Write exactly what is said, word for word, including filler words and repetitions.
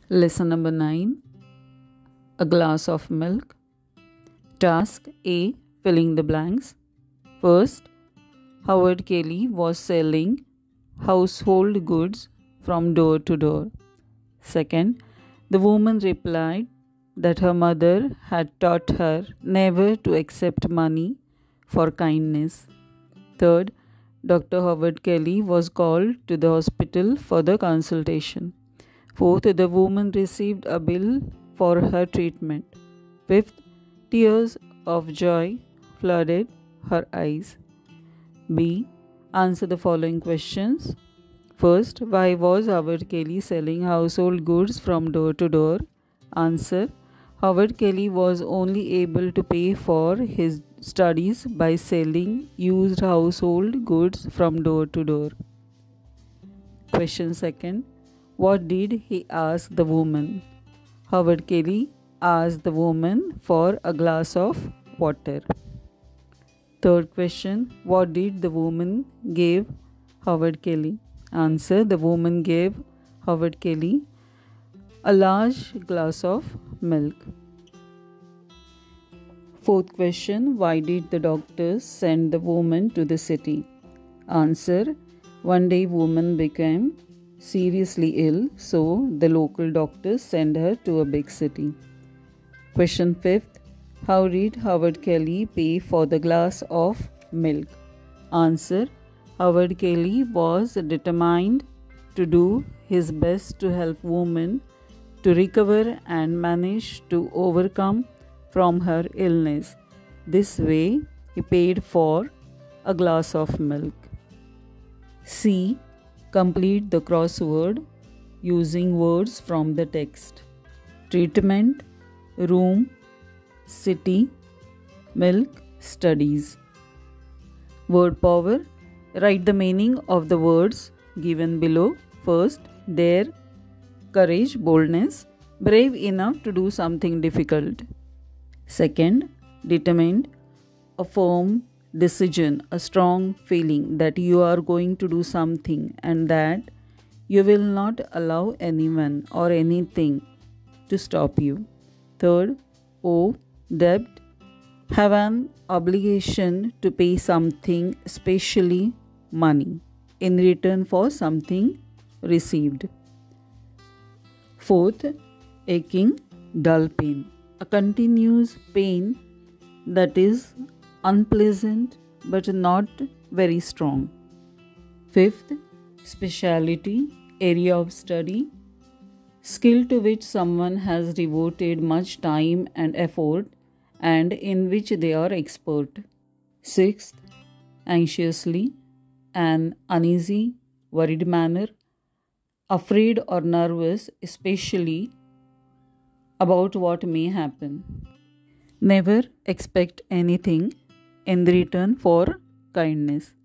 Lesson number nine. A glass of milk. Task A. Filling the blanks. First, Howard Kelly was selling household goods from door to door. Second, the woman replied that her mother had taught her never to accept money for kindness. Third, Doctor Howard Kelly was called to the hospital for the consultation. Fourth, the woman received a bill for her treatment. Fifth, tears of joy flooded her eyes. B. Answer the following questions. First, why was Howard Kelly selling household goods from door to door? Answer. Howard Kelly was only able to pay for his studies by selling used household goods from door to door. Question second. What did he ask the woman? Howard Kelly asked the woman for a glass of water. Third question. What did the woman give Howard Kelly? Answer. The woman gave Howard Kelly a large glass of milk. Fourth question. Why did the doctors send the woman to the city? Answer. One day woman became seriously ill, so the local doctors sent her to a big city. Question fifth. How did Howard Kelly pay for the glass of milk? Answer. Howard Kelly was determined to do his best to help woman to recover and manage to overcome from her illness. This way, he paid for a glass of milk. C. Complete the crossword using words from the text. Treatment, room, city, milk, studies. Word power. Write the meaning of the words given below. First, dare, courage, boldness, brave enough to do something difficult. Second, determined, a firm decision, a strong feeling that you are going to do something and that you will not allow anyone or anything to stop you. Third, O, debt, have an obligation to pay something, especially money, in return for something received. Fourth, aching, dull pain, a continuous pain that is unpleasant but not very strong. Fifth, speciality, area of study, skill to which someone has devoted much time and effort and in which they are expert. Sixth, anxiously, an uneasy, worried manner, afraid or nervous, especially about what may happen. Never expect anything in return for kindness.